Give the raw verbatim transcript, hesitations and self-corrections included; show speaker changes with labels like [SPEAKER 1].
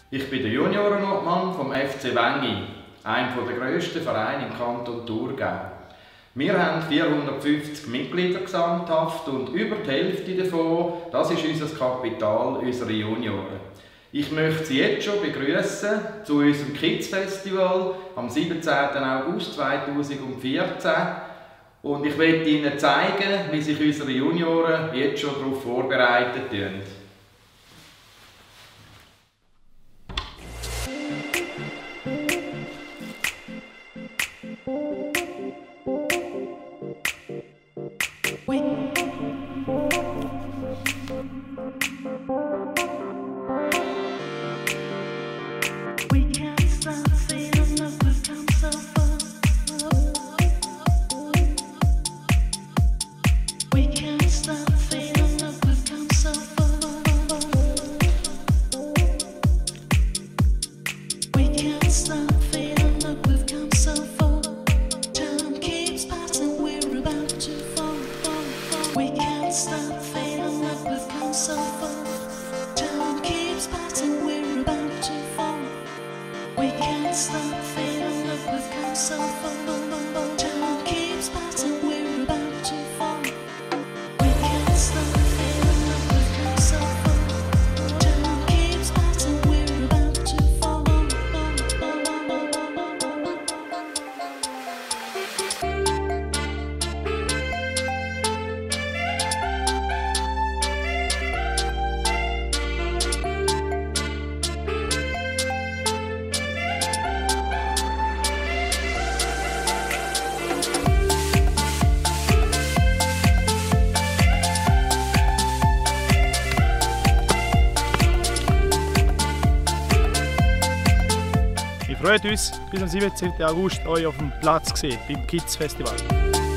[SPEAKER 1] Ich bin der Juniorenobmann vom F C Wengi, einem der grössten Vereine im Kanton Thurgau. Wir haben vierhundertfünfzig Mitglieder gesamthaft und über die Hälfte davon, das ist unser Kapital, unsere Junioren. Ich möchte Sie jetzt schon begrüßen zu unserem Kids Festival am siebenzehnten August zweitausendvierzehn. Und ich möchte Ihnen zeigen, wie sich unsere Junioren jetzt schon darauf vorbereitet haben.
[SPEAKER 2] Wir freuen uns, bis am siebenzehnten August euch auf dem Platz zu sehen, beim Kids Festival.